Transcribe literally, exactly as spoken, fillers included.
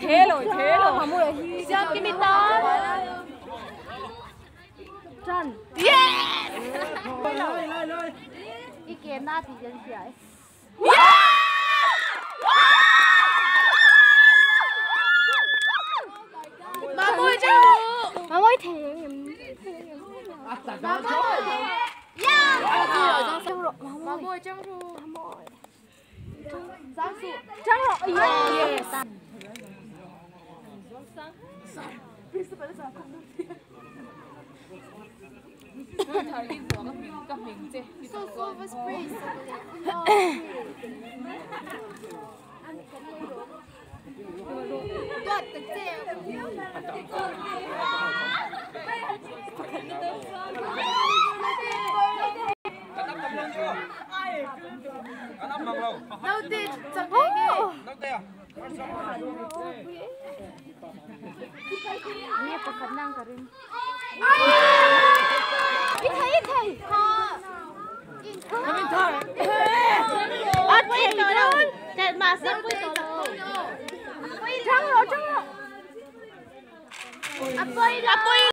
thế rồi, thế rồi. Siêu kim tón. Trần. Yes. Ý kiến na thì dân gì ấy. Mà môi chứ. Mà môi thế. Mà môi. Yeah. Mà môi trong ru. Mà môi. Giang su. Trăng rồi. Yes. Thời đi của các mình các mình chứ. So so was praise. Tuột từ chèo. Đâu tin chẳng thấy gì. Nghe có khả năng cả rin. Ít thấy ít thấy. Mình thôi. Ở đây đâu. Để mà xem vui tổ lô. Trăng rồi trăng rồi. À bơi là bơi.